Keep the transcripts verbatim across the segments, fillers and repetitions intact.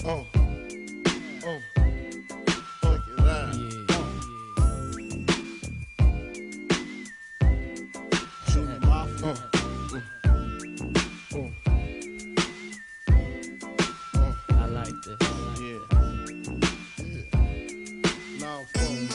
Uh, uh, check it out. Shoot my uh, uh, uh, I like this. yeah. Yeah. Now, folks.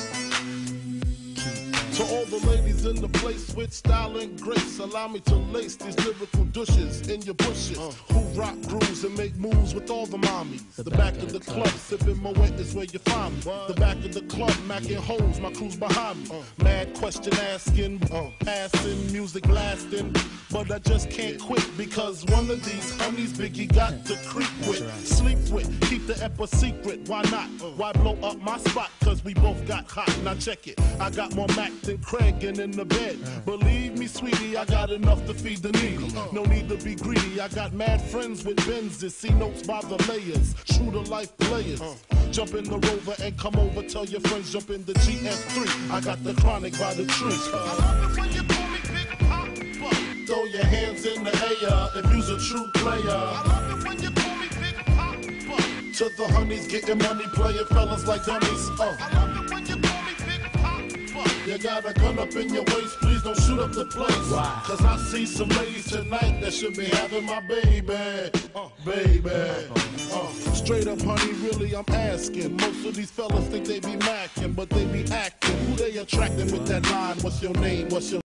To all the ladies in the place with style and grace, allow me to lace these lyrical douches in your bushes. Uh, who rock grooves and make moves with all the mommies. The, the back, back of the club, club sipping Moet is where you find me. What? The back of the club, macking yeah. hoes, my crew's behind me. Uh, Mad question asking, uh, passing, music blasting. But I just can't yeah. quit because one of these honeys Biggie got to creep with, right. sleep with, keep the ep a secret. Why not? Uh, Why blow up my spot? Cause we both got hot. Now check it. I got more Mac than Craig and in the bed. Uh, Believe me, sweetie, I got enough to feed the needy. No need to be greedy. I got mad friends with Benzes, see notes by the layers, true to life players. Uh, jump in the Rover and come over. Tell your friends jump in the G F three. I got the chronic by the tree. Uh, I love it when you call me Big Papa. Throw your hands in the air if you's a true player. I love it when you call me Big Papa. To the honeys getting money, playing fellas like dummies. Uh, I love it when you call me Big Papa. You got a gun up in your waist, please don't shoot up the place. Why? Cause I see some ladies tonight that should be having my baby. Uh, baby. Uh, straight up, honey, really, I'm asking. Most of these fellas think they be macking, but they be acting. Who they attracting with that line? What's your name? What's your